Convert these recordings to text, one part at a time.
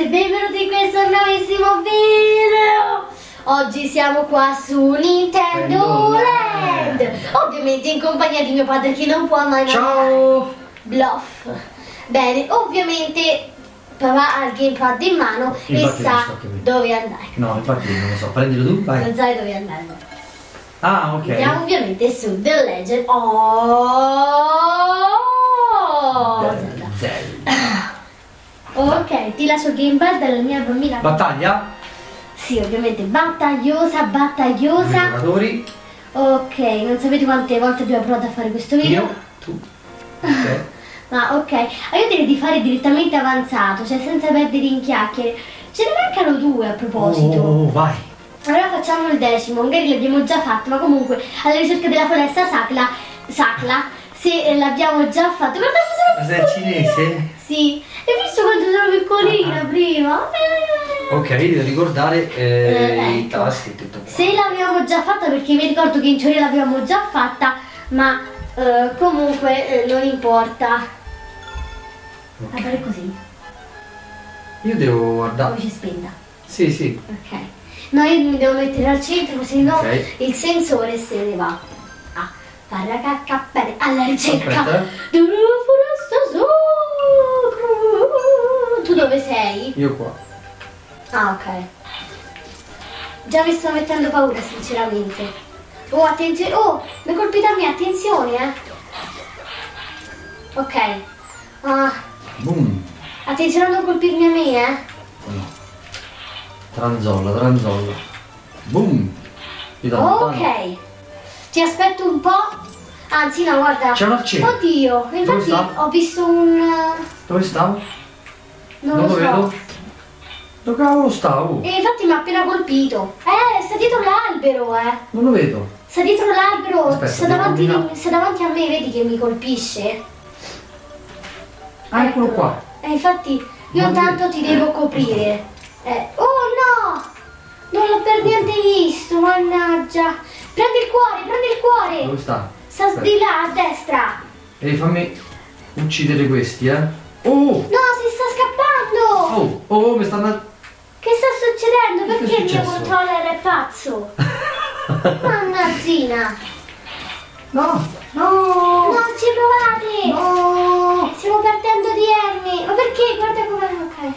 benvenuti in questo nuovissimo video. Oggi siamo qua su Nintendo Land, ovviamente in compagnia di mio padre che non può mai Ciao! Bluff. Bene, ovviamente papà ha il gamepad in mano e sa dove andare. No, infatti non lo so, prendilo tu, vai. Non sai dove andare. Ah, ok. Andiamo ovviamente su The Legend Zelda. Ok, ti lascio il gamepad alla mia bambina. Battaglia? Sì, ovviamente battagliosa. Giocatori. Ok, non sapete quante volte abbiamo provato a fare questo video? Io, tu. Ok. Ma ok, io direi di fare direttamente avanzato, cioè senza perdere in chiacchiere. Ce ne mancano due a proposito. Oh, vai. Allora facciamo il 10º, magari l'abbiamo già fatto, ma comunque alla ricerca della foresta sacra, se l'abbiamo già fatto. Guarda cosa sei cinese? Sì, hai visto quanto sono piccolina prima? Ok, devo ricordare i ecco. tasti e tutto qua. Se l'abbiamo già fatta, perché mi ricordo che in teoria l'abbiamo già fatta, ma comunque non importa. Okay. Fare così. Io devo guardare. Luce spenta. Sì, sì. Ok. No, io mi devo mettere al centro, così no Ok. il sensore se ne va. Ah, farà cacca bene alla ricerca Aspetta. della foresta sacra. Tu dove sei? Io qua. Ah, ok. Già mi sto mettendo paura, sinceramente. Oh, attenzione. Oh, mi ha colpito a me, attenzione, Ok. Ah, Boom. attenzione a non colpirmi a me, No. Tranzolla. Boom. Io da lontano. Ok. Ti aspetto un po'. Anzi, no, guarda. C'è un arciere. Oddio, Dove infatti sta? ho visto un... Dove stavo? Non lo lo so. vedo. Dove cavolo stavo? E infatti mi ha appena colpito. Sta dietro l'albero, Non lo vedo. Sta dietro l'albero, Aspetta, sta davanti a me, vedi che mi colpisce? Ah, eccolo qua. Infatti io Non tanto vedo. ti devo coprire. Oh no! Non l'ho per niente visto, mannaggia. Prendi il cuore. Dove sta? Sta di là, a destra. Ehi, fammi uccidere questi, Oh! No, si sta scappando. Oh, mi stanno... Che sta succedendo? Che è Perché il mio successo? controller è pazzo? Mannazzina. No! Non ci provate. No! Stiamo perdendo di armi. Ma perché? Guarda come... Ok.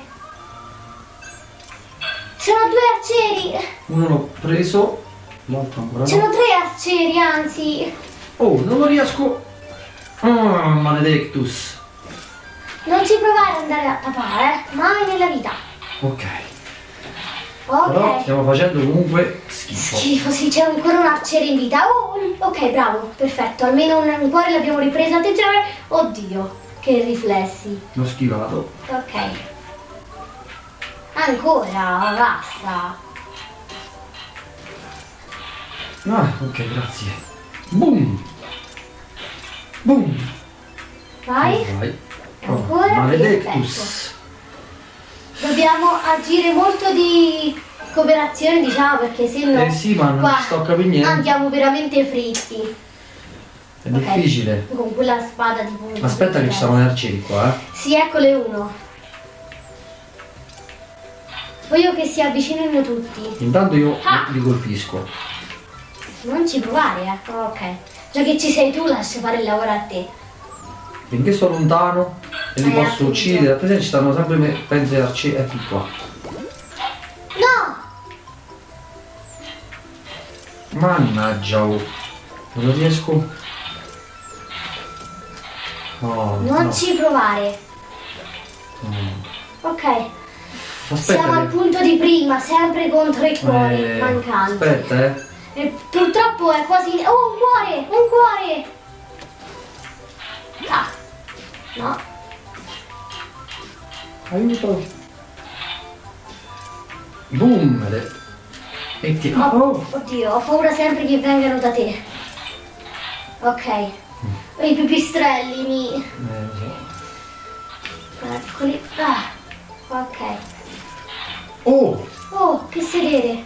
Sono due arcieri. Uno l'ho preso, l'altro ancora Sono no. tre arcieri, anzi. Oh, non lo riesco... maledictus. Non ci provare ad andare a papà, mai nella vita. Ok. Ok. Però stiamo facendo comunque schifo. Schifo, sì, c'è ancora un arciere in vita. Oh, ok, bravo, perfetto. Almeno un cuore l'abbiamo ripreso. Attenzione. Oddio, che riflessi. L'ho schivato. Ok. Ancora, basta. Ah, ok, grazie. Boom! Boom! Vai. Vai. Ancora, maledictus. Dobbiamo agire molto di cooperazione, diciamo, perché se no Sì, ma non qua ci sto a capire niente. andiamo veramente fritti. È difficile. Con quella spada tipo... Aspetta che ci sono gli arcieri qua, Sì, eccole uno. Voglio che si avvicinino tutti. Intanto io li colpisco. Non ci provare, Ok. Già che ci sei tu, lascia fare il lavoro a te. Finché sto lontano e li posso appunto. uccidere, attenzione ci stanno sempre penso agli arcieri. Ecco qua. No! Mannaggia, oh. Non lo riesco. Oh, Non no. ci provare. Ok. Aspetta. Siamo al punto di prima, sempre contro i cuori mancanti. Aspetta, E purtroppo è quasi... Oh, un cuore! Ah, no. Aiuto. Boom. E ti... Oh. Oddio, ho paura sempre che vengano da te. Ok. I pipistrelli mi... Lo so. Eccoli. Ah, ok. Oh. Oh, che sedere.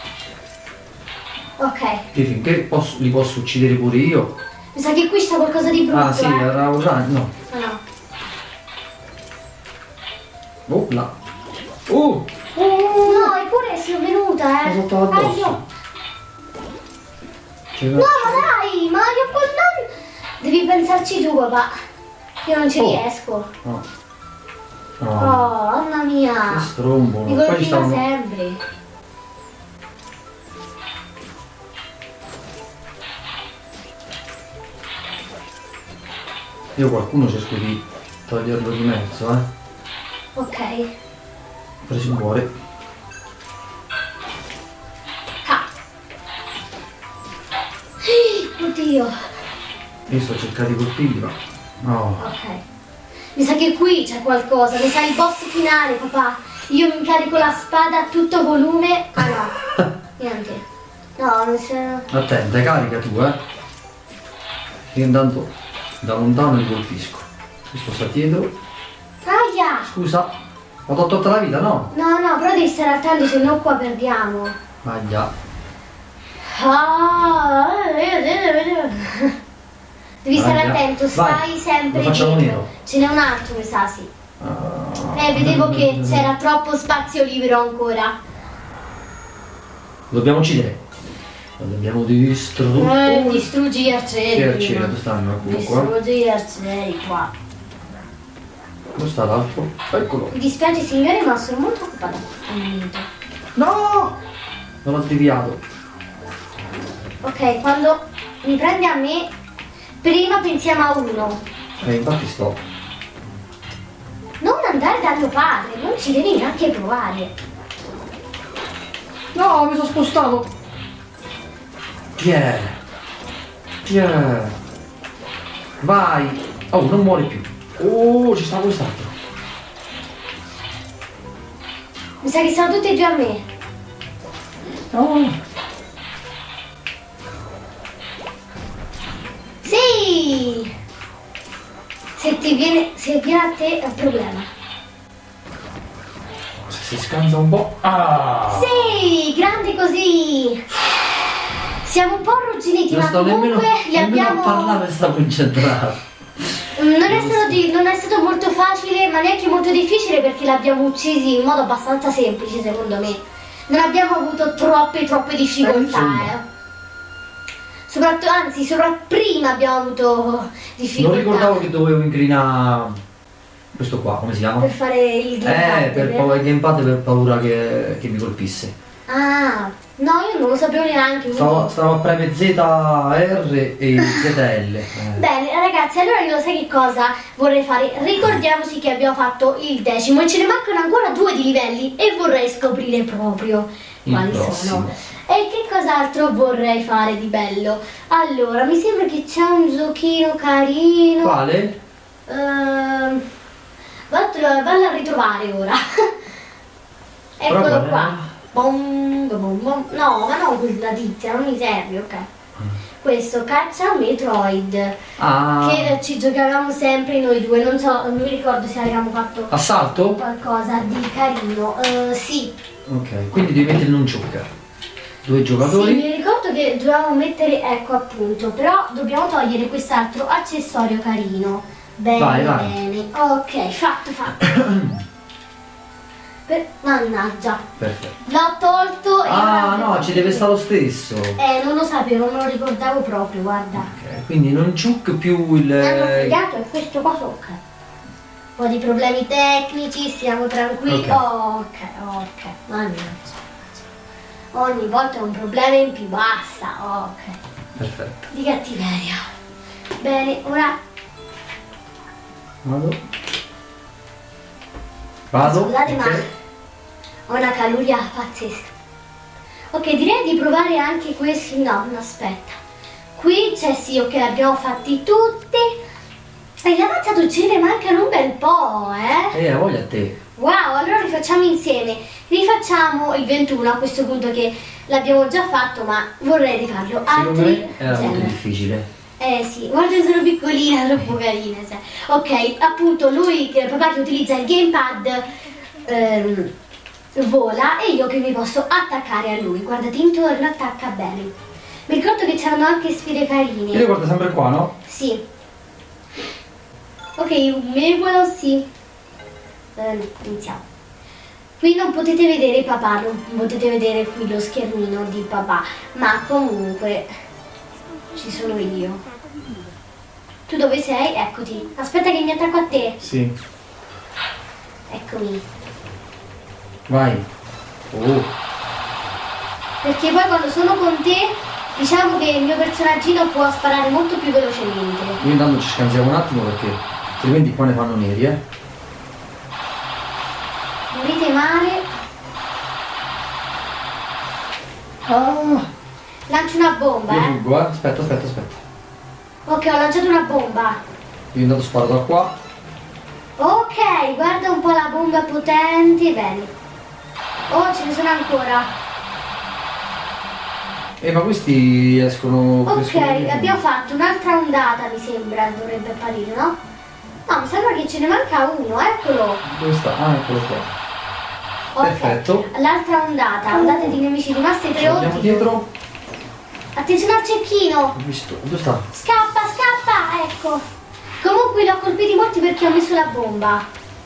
Ok. Che finché li posso uccidere pure io. Mi sa che qui c'è qualcosa di brutto, Ah sì, era usato, no. Ah, no. Oh là. No, eppure sono venuta, Mi sono addosso. Aio. C'è No, ma dai, ma io poi non... Devi pensarci tu, papà. Io non ci riesco. No. Oh, No. mamma mia. Che strombo. Mi Poi ci colpiva stavano... sempre. Io qualcuno cerco di toglierlo di mezzo, Ok. però si muore. Ah. Oddio. Io sto cercando di colpirli, ma... No. Ok. Mi sa che qui c'è qualcosa. Mi sa il boss finale, papà. Io mi carico la spada a tutto volume. Ah no. Niente. No, non c'è... Attenta, carica tu, Io intanto da lontano li colpisco. Questo sta dietro. Aia! Scusa, ho tolto la vita, no? No, no, però devi stare attento, se no qua perdiamo. Aia. Ah, devi stare Aia. attento, Vai, stai sempre lo facciamo dietro. nero. Ce n'è un altro, mi sa, sì. Ah. Vedevo che c'era troppo spazio libero ancora. Lo dobbiamo uccidere. Lo dobbiamo distruggere. Distruggi gli arcieri. Che arcieri? prima. Dove stanno? Eccolo qua. Distruggi gli arcieri qua. Dove sta l'altro? Eccolo. Mi dispiace signore, ma sono molto occupata al momento. No! Non ho deviato. Ok, quando mi prende a me, prima pensiamo a uno. Infatti sto. Non andare da mio padre, non ci devi neanche provare. No, mi sono spostato. Chi è? Chi è? Vai. Oh, non muore più. Oh, ci sta quest'altro. Mi sa che sono tutti e due a me. Oh. Sì! Se viene a te è un problema. Se si scansa un po'. Ah! Sì! Grande così! Siamo un po' arrugginiti, Non ma sto comunque nemmeno, li nemmeno abbiamo... a parlare, stavo concentrato. Non è stato molto facile, ma neanche molto difficile perché l'abbiamo uccisi in modo abbastanza semplice, secondo me. Non abbiamo avuto troppe difficoltà, insomma. Soprattutto, anzi, prima abbiamo avuto difficoltà. Non ricordavo che dovevo incrinare questo qua, come si chiama? Per fare il gamepad. Per paura il gamepad per paura che mi colpisse. Ah, no, io non lo sapevo neanche. quindi- Stavo a premere ZR e ZL. Bene ragazzi, allora io sai che cosa vorrei fare? Ricordiamoci che abbiamo fatto il 10° e ce ne mancano ancora 2 di livelli e vorrei scoprire proprio Il quali prossimo. sono. E che cos'altro vorrei fare di bello? Allora, mi sembra che c'è un giochino carino. Quale? Vallo a ritrovare ora. Eccolo Però qua. Bom, bom, bom. No, ma non quella tizia, non mi serve, ok. Questo caccia Metroid. Ah, Che ci giocavamo sempre noi due, non so, non mi ricordo se avevamo fatto assalto? qualcosa di carino. Sì. Ok, quindi devi mettere non gioca. 2 Sì, giocatori. mi ricordo che dovevamo mettere, ecco appunto, però dobbiamo togliere quest'altro accessorio carino. Bene, Vai. bene. Ok, fatto. Mannaggia. Perfetto. L'ho tolto e Ah ora- no, ci deve stare lo stesso. Non lo sapevo, non me lo ricordavo proprio, guarda. Ok, quindi non ciuc più Mi hanno il... fregato e questo qua ok. Un po' di problemi tecnici, stiamo tranquilli. Ok. Ok. Mannaggia. Ogni volta è un problema in più, basta. Ok. Perfetto. Di cattiveria. Bene, ora Vado. scusate ok. ma ho una caloria pazzesca. Ok, direi di provare anche questi. No, aspetta. Qui c'è sì, ok, abbiamo fatti tutti. E gli avanzati ce ne mancano un bel po', Voglia a te. Wow, allora rifacciamo insieme. Rifacciamo il 21 a questo punto che l'abbiamo già fatto, ma vorrei rifarlo. Secondo Altri me era molto generi. difficile. Sì, guarda sono piccolina, troppo carina. Cioè. Ok, appunto lui, papà che utilizza il gamepad vola e io che mi posso attaccare a lui. Guardati intorno, attacca bene. Mi ricordo che c'erano anche sfide carine. Io guardo sempre qua, no? Sì. Ok, un mevolo sì. Iniziamo. Qui non potete vedere papà, non potete vedere qui lo schermino di papà, ma comunque ci sono io. Tu dove sei? Eccoti. Aspetta che mi attacco a te. Sì. Eccomi. Vai. Oh. Perché poi quando sono con te, diciamo che il mio personaggino può sparare molto più velocemente. Io intanto ci scansiamo un attimo perché altrimenti qua ne fanno neri, Morite male. Ah. Lancio una bomba, Io fuggo, Aspetta. Ok, ho lanciato una bomba. Io intanto sparo da qua. Ok, guarda un po' la bomba potente, bene. Oh, ce ne sono ancora. Ma questi escono... Ok, abbiamo fatto un'altra ondata, mi sembra, dovrebbe apparire, no? No, mi sembra che ce ne manca uno, eccolo. Dove sta? Ah, eccolo qua. Ok, Perfetto. l'altra ondata, ondate di nemici rimasti Ce 3 l'abbiamo dietro. Attenzione al cecchino. Ho visto. Dove sta? Scappa, ecco. Comunque li ho colpiti molti perché ho messo la bomba.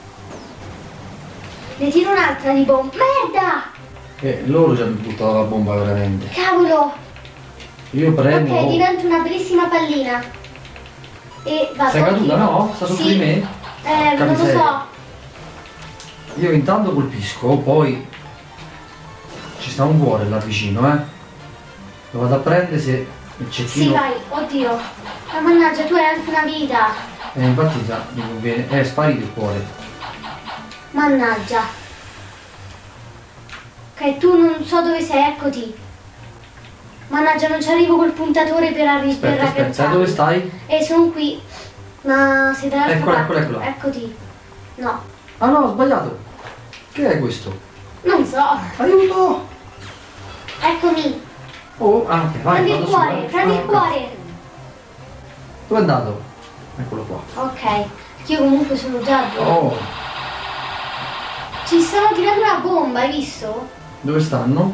Ne tiro un'altra di bomba. Merda! Loro ci hanno buttato la bomba veramente. Cavolo! Io premo. Ok, divento una bellissima pallina. E vado. Sei caduta, no? Sta sotto di me? Non lo so. Io intanto colpisco, poi ci sta un cuore là vicino, Lo vado a prendere se il cecchino... Sì, vai, oddio. Ma mannaggia, tu hai anche una vita. Infatti mi conviene. È sparito il cuore. Mannaggia. Ok, tu non so dove sei, eccoti. Mannaggia, non ci arrivo col puntatore per Aspetta, dove stai? Sono qui. Ma sei dall'altra parte. Eccola. Eccoti. No. Ah no, ho sbagliato. Che è questo? Non so. Aiuto! Eccomi. Oh, anche, vai. Prendi il cuore, prendi il cuore. Dove è andato? Eccolo qua. Ok. Io comunque sono già a 2. Oh, Ci stanno tirando una bomba, hai visto? dove stanno?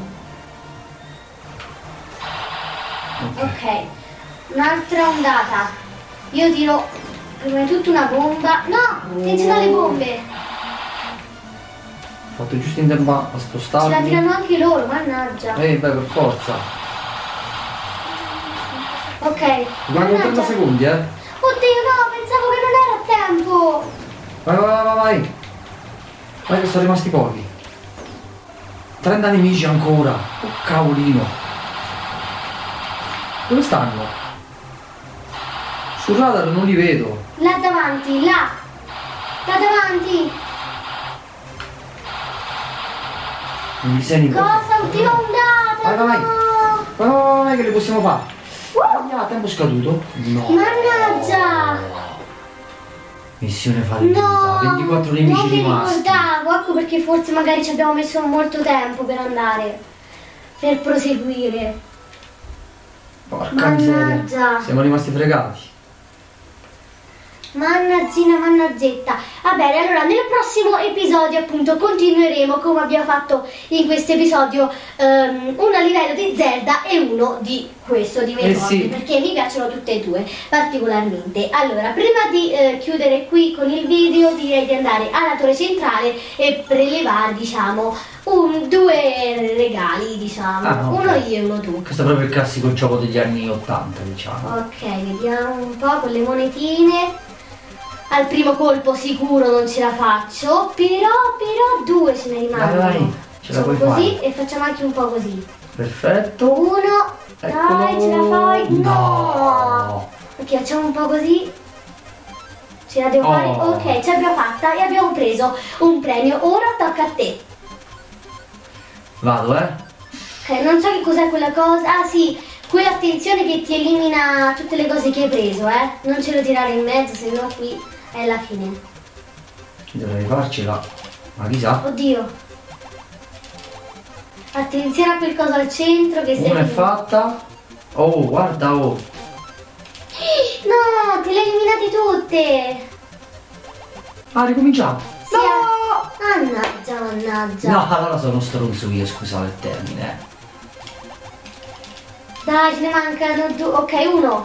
Ok. Un'altra ondata. Io tiro prima di tutto una bomba. No! Attenzione alle bombe! Ho fatto giusto in tempo a Ce spostarmi. la tirano anche loro, mannaggia. Beh, per forza. Ok. Rimangono 30 secondi, Oddio, no, pensavo che non era a tempo. Vai. Vai che sono rimasti pochi. 30 nemici ancora. Oh cavolino. Dove stanno? Sul radar non li vedo. Là davanti, là. Là davanti. Non li senti? Cosa? Ultima ondata. Vai. No. Vai che li possiamo fare. Tempo scaduto? No. Mannaggia. Missione fallita. No. 24 nemici Non mi rimasti. ricordavo, ecco perché forse magari ci abbiamo messo molto tempo per andare. Per proseguire. Porca miseria. Mannaggia. Siamo rimasti fregati. Mannaggina, mannaggetta. Va bene, allora nel prossimo episodio appunto continueremo come abbiamo fatto in questo episodio, uno a livello di Zelda e uno di questo di Metroid, sì. perché mi piacciono tutte e due particolarmente. Allora, prima di chiudere qui con il video direi di andare alla torre centrale e prelevare, diciamo, due regali, diciamo, Ah, ok. uno io e uno tu. Questo è proprio il classico gioco degli anni 80, diciamo. Ok, vediamo un po' con le monetine. Al primo colpo sicuro non ce la faccio, però due ce ne rimangono. Vai, ce la Facciamo puoi così fare. e facciamo anche un po' così. Perfetto. Uno, Eccolo. dai, ce la fai? No. Ok, facciamo un po' così. Ce la devo fare? Oh. Ok, ce l'abbiamo fatta e abbiamo preso un premio. Ora tocca a te. Vado, Ok, non so che cos'è quella cosa. Ah sì, quella attenzione che ti elimina tutte le cose che hai preso, Non ce lo tirare in mezzo, se no qui è la fine. Dovrei farcela. Ma chissà. Oddio. Attenzione a quel coso al centro che Una è fatta. Oh, guarda, oh. No, te le hai eliminate tutte. Ah, ricominciamo. Sì, mannaggia. No, allora sono stronzo io, scusate il termine. Dai, ce ne mancano due. Ok, uno.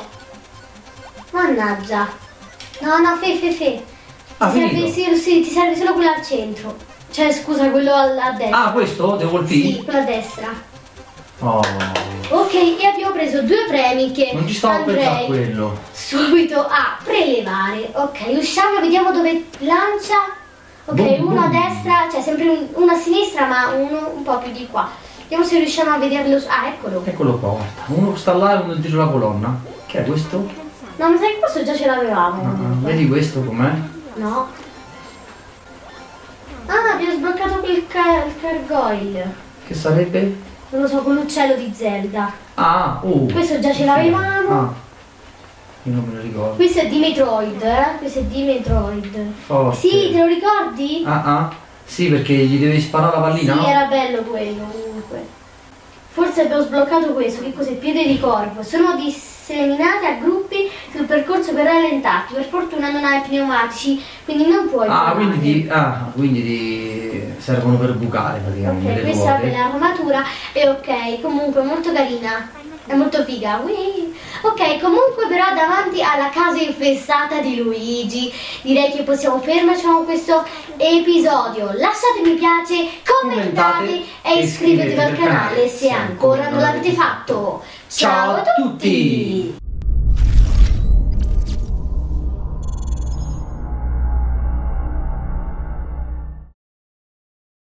Mannaggia. No, fe. Ah, Ti serve, finito? sì, ti serve solo quello al centro. Cioè, scusa, quello a destra. Ah, questo? The Wall P? Sì, quello a destra. Oh. Ok, e abbiamo preso 2 premi che Non ci stavo pensando a andrei quello. subito a prelevare. Ok, usciamo, vediamo dove lancia. Ok, Boom, uno a boom. destra, cioè sempre uno a sinistra, ma uno un po' più di qua. Vediamo se riusciamo a vederlo. Ah, eccolo. Eccolo qua, guarda. Uno sta là e uno dietro la colonna. Che è questo? No, mi sa che questo già ce l'avevamo. Vedi questo com'è? No. Ah, abbiamo sbloccato il gargoyle. Che sarebbe? Non lo so, con l'uccello di Zelda. Ah, Questo già ce l'avevamo. Ah, io non me lo ricordo. Questo è di Metroid, Questo è di Metroid. Forte. Sì, te lo ricordi? Sì, perché gli devi sparare la pallina, Sì, no? era bello quello comunque. Forse abbiamo sbloccato questo, che cos'è? Piede di corpo. Sono disseminati a gruppi sul percorso per rallentarti. Per fortuna non hai pneumatici, quindi non puoi volare. quindi servono per bucare praticamente Ok, le questa è ruote. l'armatura e ok, comunque molto carina, è molto figa. Ui. Ok, comunque però davanti alla casa infestata di Luigi direi che possiamo fermarci con questo episodio. Lasciate mi piace, commentate e iscrivetevi al canale se ancora non l'avete fatto. Ciao a tutti!